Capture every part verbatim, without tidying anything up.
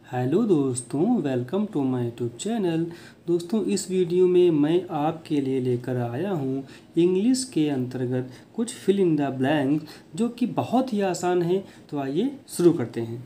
Hello दोस्तों, welcome to my YouTube channel. दोस्तों, इस वीडियो में मैं आपके लिए लेकर आया हूँ इंग्लिश के अंतर्गत कुछ फिल इन द ब्लैंक जो कि बहुत ही आसान है। तो आइए शुरू करते हैं।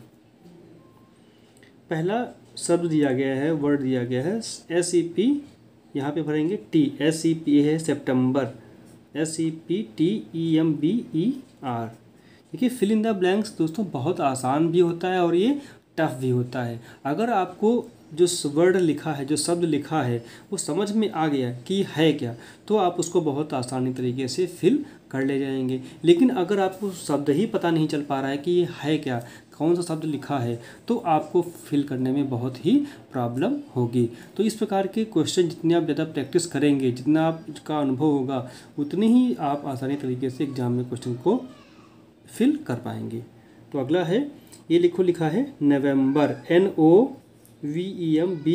पहला शब्द दिया गया है, वर्ड दिया गया है एस ई पी। यहाँ पे भरेंगे टी। एस ई पी है सितंबर, S E P T E M B E R. देखिए, फिल इन द ब्लैंक्स दोस्तों बहुत आसान भी होता है और ये टफ भी होता है। अगर आपको जो वर्ड लिखा है, जो शब्द लिखा है, वो समझ में आ गया कि है क्या, तो आप उसको बहुत आसानी तरीके से फिल कर ले जाएंगे। लेकिन अगर आपको शब्द ही पता नहीं चल पा रहा है कि ये है क्या, कौन सा शब्द लिखा है, तो आपको फिल करने में बहुत ही प्रॉब्लम होगी। तो इस प्रकार के क्वेश्चन जितने आप ज़्यादा प्रैक्टिस करेंगे, जितना आपका अनुभव होगा, उतनी ही आप आसानी तरीके से एग्जाम में क्वेश्चन को फिल कर पाएंगे। तो अगला है, ये लिखो, लिखा है नवंबर, N O V E M B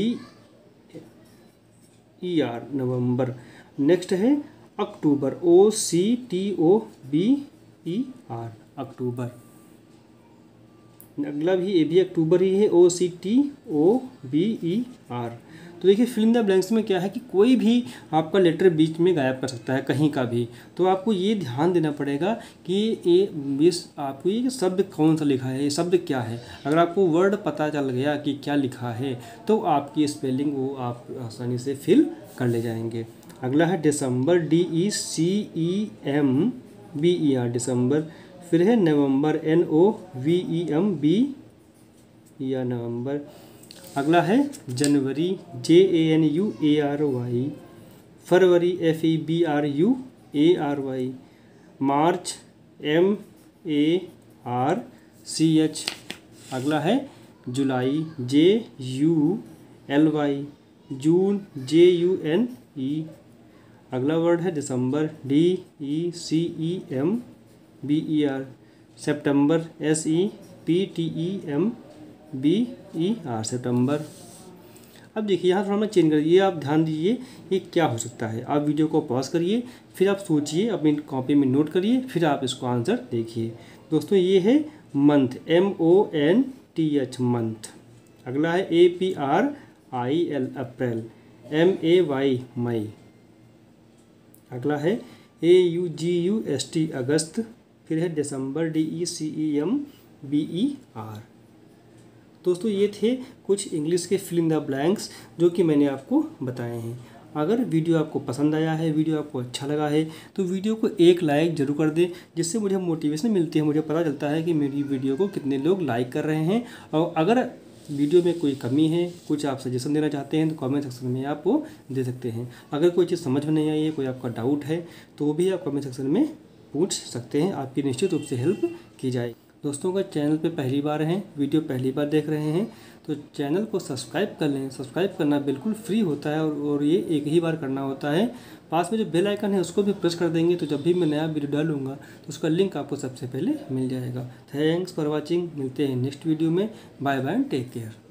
E R, नवंबर। नेक्स्ट है अक्टूबर, O C T O B E R, अक्टूबर। अगला भी ये भी अक्टूबर ही है, O C T O B E R. तो देखिए, फिल इन द ब्लैंक्स में क्या है कि कोई भी आपका लेटर बीच में गायब कर सकता है, कहीं का भी। तो आपको ये ध्यान देना पड़ेगा कि ये इस आपको ये शब्द कौन सा लिखा है, ये शब्द क्या है। अगर आपको वर्ड पता चल गया कि क्या लिखा है, तो आपकी स्पेलिंग वो आप आसानी से फिल कर ले जाएंगे। अगला है दिसंबर, D E C E M B E R, दिसंबर। फिर है नवंबर, N O V E M B या नवंबर। अगला है जनवरी, J A N U A R Y. फरवरी, F E B R U A R Y. March, M A R C H. अगला है जुलाई, J U L Y. June, J U N E. अगला वर्ड है दिसंबर, D E C E M B E R. सितंबर, S E P T E M B E R, सितंबर। अब देखिए, यहाँ थोड़ा मैं चेंज करिए, आप ध्यान दीजिए ये क्या हो सकता है। आप वीडियो को पॉज करिए, फिर आप सोचिए, अपनी कॉपी में नोट करिए, फिर आप इसको आंसर देखिए। दोस्तों, ये है month, M O N T H, month. अगला है A P R I L, April. M A Y, मई। अगला है A U G U S T, अगस्त। फिर है दिसंबर, D E C E M B E R. दोस्तों, ये थे कुछ इंग्लिश के फिल इन द ब्लैंक्स जो कि मैंने आपको बताए हैं। अगर वीडियो आपको पसंद आया है, वीडियो आपको अच्छा लगा है, तो वीडियो को एक लाइक जरूर कर दें, जिससे मुझे मोटिवेशन मिलती है, मुझे पता चलता है कि मेरी वीडियो को कितने लोग लाइक कर रहे हैं। और अगर वीडियो में कोई कमी है, कुछ आप सजेशन देना चाहते हैं, तो कमेंट सेक्शन में आप वो दे सकते हैं। अगर कोई चीज़ समझ में नहीं आई है, कोई आपका डाउट है, तो वो भी आप कमेंट सेक्शन में पूछ सकते हैं, आपकी निश्चित रूप से हेल्प की जाए। दोस्तों, अगर चैनल पे पहली बार हैं, वीडियो पहली बार देख रहे हैं, तो चैनल को सब्सक्राइब कर लें। सब्सक्राइब करना बिल्कुल फ्री होता है और, और ये एक ही बार करना होता है। पास में जो बेल आइकन है उसको भी प्रेस कर देंगे, तो जब भी मैं नया वीडियो डालूंगा तो उसका लिंक आपको सबसे पहले मिल जाएगा। Thanks for watching. मिलते हैं नेक्स्ट वीडियो में। Bye bye, take care.